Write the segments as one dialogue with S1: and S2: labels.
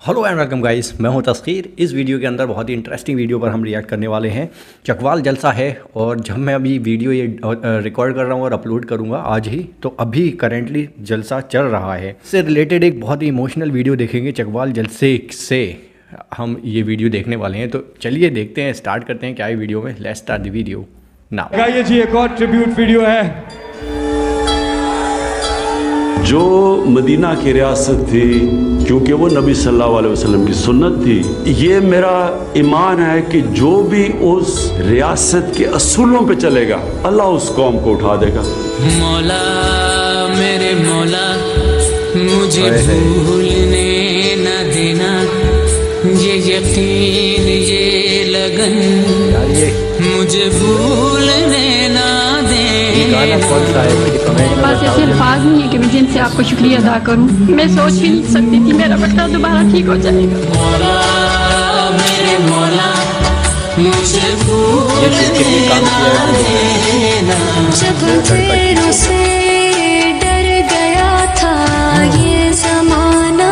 S1: Hello and welcome guys, मैं हूं तस्खीर। इस वीडियो के अंदर बहुत ही इंटरेस्टिंग वीडियो पर हम रिएक्ट करने वाले हैं। चकवाल जलसा है और जब मैं अभी वीडियो ये रिकॉर्ड कर रहा हूं और अपलोड करूंगा आज ही, तो अभी करेंटली जलसा चल रहा है। इससे रिलेटेड एक बहुत ही इमोशनल वीडियो देखेंगे। चकवाल जलसे से हम ये वीडियो देखने वाले हैं, तो चलिए देखते हैं, स्टार्ट करते हैं क्या है वीडियो में। Let's start the video now.
S2: ये जी एक और ट्रिब्यूट वीडियो है।
S3: जो मदीना की रियासत थी, क्योंकि वो नबी सल्लल्लाहु अलैहि वसल्लम की सुन्नत थी, ये मेरा ईमान है कि जो भी उस रियासत के असूलों पे चलेगा, अल्लाह उस कौम को उठा देगा।
S4: मौला मेरे मौला, मुझे भूलने न देना, ये यकीन ये लगन मुझे भूलने न देना।
S5: मेरे पास ऐसे अल्फाज नहीं है कि मैं जिनसे आपको शुक्रिया अदा करूं। मैं सोच भी नहीं सकती थी मेरा बच्चा दोबारा ठीक हो जाएगा।
S4: मौला मेरे मौला, मुझे भूलने न देना।
S6: जब तेरों से डर गया था ये ज़माना,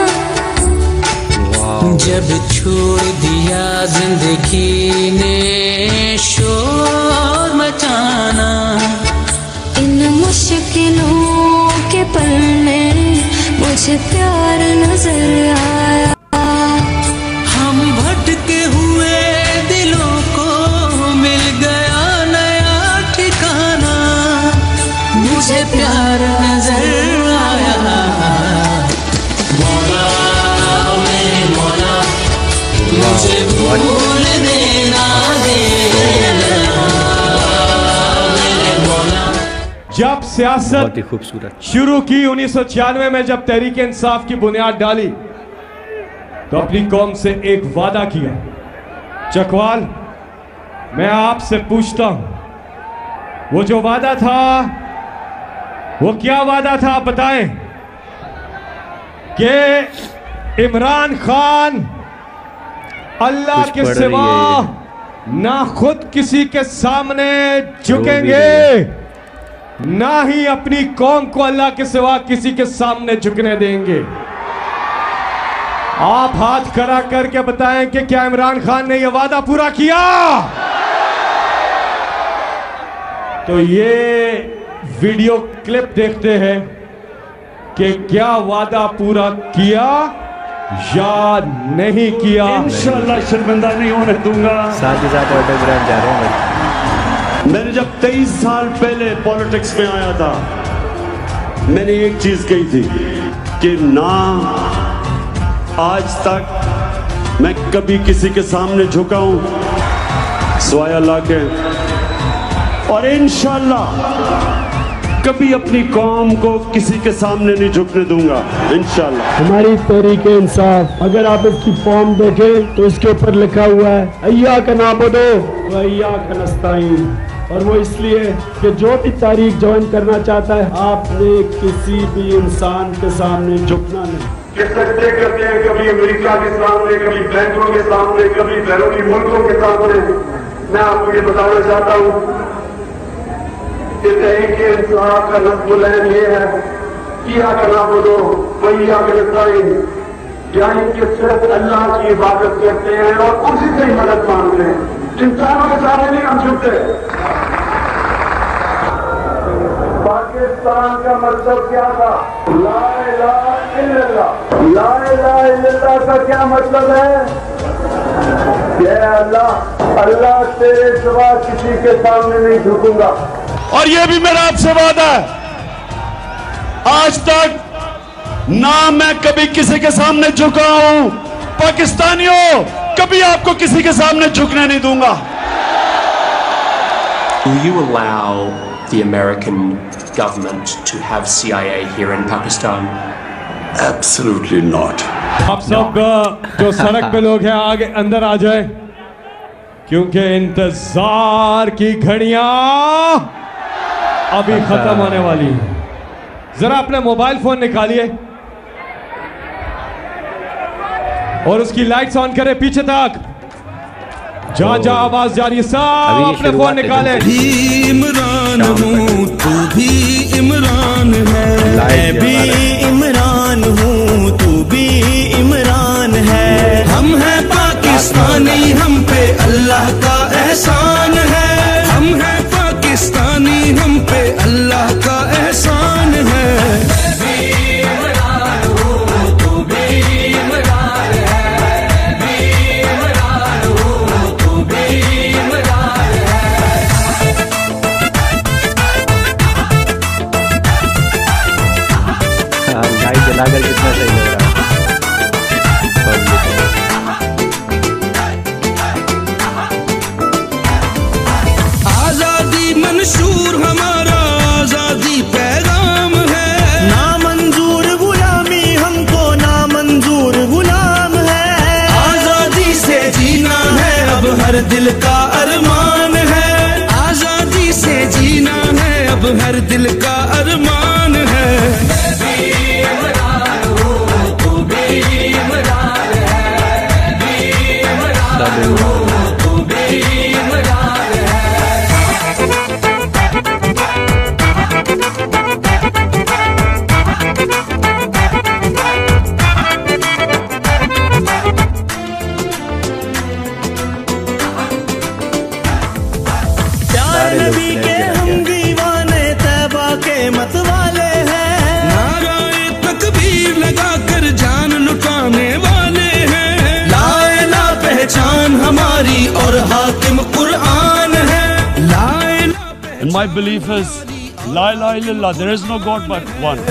S4: जब छोड़ दिया जिंदगी ने शोर मचाना,
S6: इन मुश्किलों के पल में मुझे प्यार नजर आया।
S4: हम भटके हुए दिलों को मिल गया नया ठिकाना, मुझे प्यार नजर आया। मौला मेरे मौला, मुझे भूलने ना देना।
S2: जब सियासत
S1: बहुत ही खूबसूरत
S2: शुरू की 1996 में, जब तहरीक इंसाफ की बुनियाद डाली, तो अपनी कौम से एक वादा किया। चकवाल, मैं आपसे पूछता हूं, वो जो वादा था वो क्या वादा था, आप बताएं। कि इमरान खान अल्लाह के सिवा ना खुद किसी के सामने झुकेंगे, ना ही अपनी कौम को अल्लाह के सिवा किसी के सामने झुकने देंगे। आप हाथ खड़ा करके बताएं कि क्या इमरान खान ने यह वादा पूरा किया। तो ये वीडियो क्लिप देखते हैं कि क्या वादा पूरा किया या नहीं किया।
S3: इंशाअल्लाह शर्मिंदा नहीं होने दूंगा।
S1: साथ ही साथ ऑटोग्राफ जा रहे हैं।
S3: मैंने जब 23 साल पहले पॉलिटिक्स में आया था, मैंने एक चीज कही थी कि ना आज तक मैं कभी किसी के सामने झुका हूं सिवाय अल्लाह के, और इंशाअल्लाह कभी अपनी कौम को किसी के सामने नहीं झुकने दूंगा इंशाअल्लाह।
S7: हमारी तहरीक इंसाफ, अगर आप इसकी फॉर्म देखें तो इसके ऊपर लिखा हुआ है अय्या का नाबुदो व अय्या का नस्ताईन, और वो इसलिए कि जो भी तारीख ज्वाइन करना चाहता है, आपने किसी भी इंसान के सामने झुकना नहीं।
S8: करते हैं कभी अमेरिका के सामने, कभी बैंकों के सामने, कभी बैरूनी मुल्कों के सामने। मैं आपको ये बताना चाहता हूँ कि तहरीक इंसाफ का नस्बुलैन ये है, किया करना बोलो वही आगे यानी कि सिर्फ अल्लाह की इबादत करते हैं और उसी से ही मदद मांगते हैं, इंसानों के सामने नहीं हम झुकते। पाकिस्तान का मतलब क्या था? ला इलाहा इल्लल्लाह। ला इलाहा इल्लल्लाह का क्या मतलब है? अल्लाह, अल्लाह तेरे सिवा किसी के सामने नहीं झुकूंगा।
S3: और ये भी मेरा आपसे वादा है, आज तक ना मैं कभी किसी के सामने झुका हूं। पाकिस्तानियों, कभी आपको किसी के सामने झुकने नहीं दूंगा।
S9: Will you allow the American government to have CIA here in Pakistan?
S3: Absolutely not.
S2: आप सब जो सड़क पे लोग हैं आगे अंदर आ जाए, क्योंकि इंतजार की घड़ियां अभी खत्म होने वाली है। जरा अपने मोबाइल फोन निकालिए और उसकी लाइट्स ऑन करें पीछे तक, जहां जहां आवाज जा रही है सब अपने फोन निकाले।
S4: इमरान हूं, तू भी इमरान है, मैं भी इमरान
S10: इमरान हूँ, तू भी इमरान है। हम हैं पाकिस्तानी, हम पे अल्लाह का एहसान है। हम हैं पाकिस्तानी, हम पे अल्लाह का एहसान है।
S1: जलाकर कितना सही लग रहा है।
S10: आजादी मंशूर हमारा, आजादी पैगाम है। ना मंजूर गुलामी हमको, ना मंजूर गुलाम है। आजादी से जीना है अब हर दिल का अरमान है। आजादी से जीना है अब हर दिल का अरमान है। नबी के हम दीवाने, तैबा के मत वाले हैं। नाराए तकबीर लगाकर जान लुटाने वाले हैं। ला इलाहा पहचान हमारी और हाकिम कुरान है। ला इलाहा
S3: And my belief is La ilaha illallah, there is no God but one.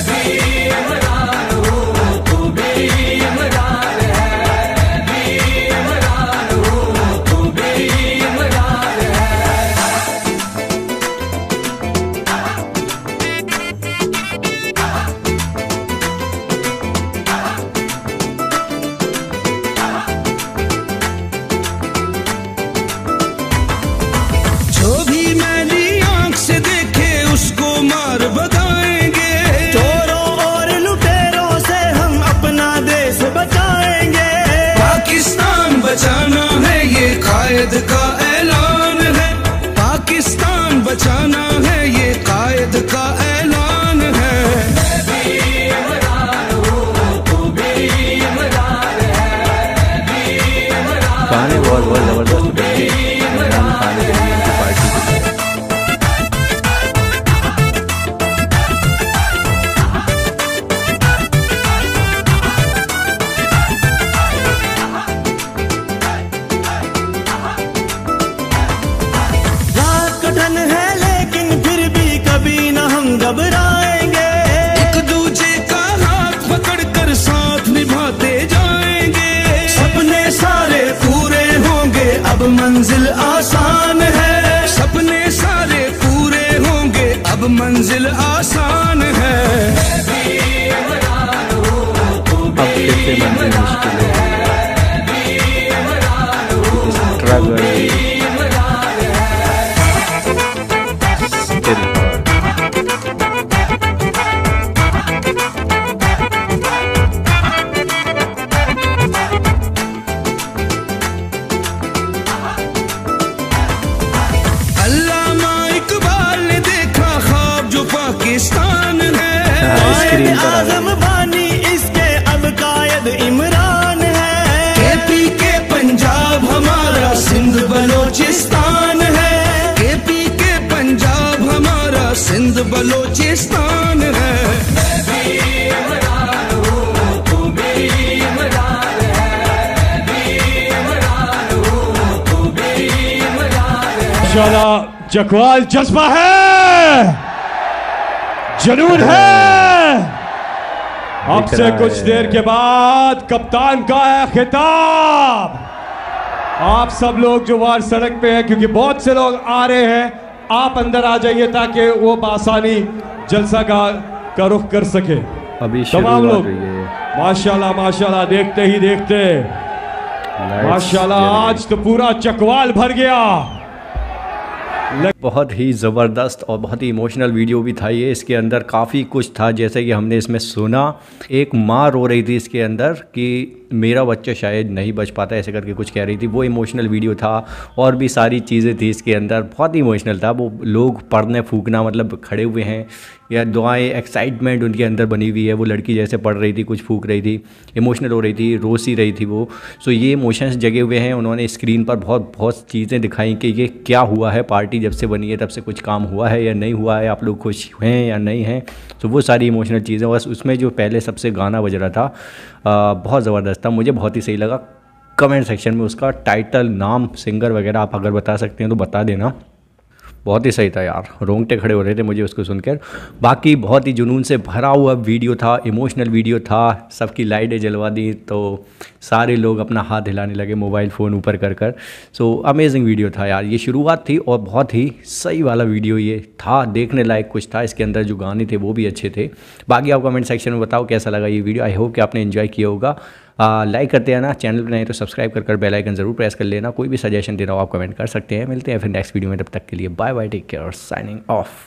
S10: जो भी मैली आंख से देखे उसको मार भगाएंगे। चोरों और लुटेरों से हम अपना देश बचाएंगे। पाकिस्तान बचाना है ये कायद का ऐलान है। पाकिस्तान बचाना है ये कायद का ऐलान है।
S1: गाने बहुत बहुत जबरदस्त बने इमरान खान के लिए, उनकी पार्टी के लिए।
S10: रात कठिन है लेकिन फिर भी कभी न हम घबराएंगे। एक दूजे का हाथ पकड़कर साथ निभाते जाएंगे। सपने सारे पूरे होंगे अब मंजिल आसान है। सपने सारे पूरे होंगे अब मंजिल आसान है।
S1: अब फिर से मंजिल मुश्किल है, स्ट्रगल
S10: अल्लामा इकबाल ने देखा ख्वाब जो पाकिस्तान है।
S1: स्क्रीन पर आ
S10: आज़म बानी इसके अब कायद इमरान है। केपी के पंजाब हमारा सिंध बलोचिस्तान है। केपी के पंजाब हमारा सिंध बलोचिस्तान है।
S2: माशाल्लाह चकवाल जज्बा है, जुनून है। आपसे कुछ देर के बाद कप्तान का है खिताब। आप सब लोग जो बाहर सड़क पे हैं, क्योंकि बहुत से लोग आ रहे हैं, आप अंदर आ जाइए ताकि वो बासानी जलसा का रुख कर सके।
S1: अभी
S2: तमाम लोग
S1: शुरू हो रही है।
S2: माशाल्लाह माशाल्लाह, देखते ही देखते माशाल्लाह आज तो पूरा चकवाल भर गया।
S1: बहुत ही ज़बरदस्त और बहुत ही इमोशनल वीडियो भी था ये। इसके अंदर काफ़ी कुछ था, जैसे कि हमने इसमें सुना एक माँ रो रही थी इसके अंदर कि मेरा बच्चा शायद नहीं बच पाता, ऐसे करके कुछ कह रही थी। वो इमोशनल वीडियो था और भी सारी चीज़ें थी इसके अंदर, बहुत ही इमोशनल था। वो लोग पढ़ने फूकना मतलब खड़े हुए हैं या दुआएं, एक्साइटमेंट उनके अंदर बनी हुई है। वो लड़की जैसे पढ़ रही थी, कुछ फूक रही थी, इमोशनल हो रही थी, रो सी रही थी वो। सो ये इमोशंस जगे हुए हैं। उन्होंने स्क्रीन पर बहुत चीज़ें दिखाई कि ये क्या हुआ है, पार्टी जब से बनी है तब से कुछ काम हुआ है या नहीं हुआ है, आप लोग खुश हैं या नहीं हैं। तो वो सारी इमोशनल चीज़ें, बस उसमें जो पहले सबसे गाना बज रहा था बहुत ज़बरदस्त था, मुझे बहुत ही सही लगा। कमेंट सेक्शन में उसका टाइटल, नाम, सिंगर वगैरह आप अगर बता सकते हैं तो बता देना। बहुत ही सही था यार, रोंगटे खड़े हो रहे थे मुझे उसको सुनकर। बाकी बहुत ही जुनून से भरा हुआ वीडियो था, इमोशनल वीडियो था, सबकी लाइटें जलवा दी तो सारे लोग अपना हाथ हिलाने लगे, मोबाइल फ़ोन ऊपर कर कर। सो अमेजिंग वीडियो था यार, ये शुरुआत थी और बहुत ही सही वाला वीडियो ये था, देखने लायक कुछ था इसके अंदर। जो गाने थे वो भी अच्छे थे। बाकी आप कमेंट सेक्शन में बताओ कैसा लगा ये वीडियो। आई होप कि आपने एंजॉय किया होगा। लाइक करते हैं ना, चैनल पर नहीं तो सब्सक्राइब कर बेल आइकन ज़रूर प्रेस कर लेना। कोई भी सजेशन देना हो आप कमेंट कर सकते हैं। मिलते हैं फिर नेक्स्ट वीडियो में, तब तक के लिए bye bye, take care, signing of.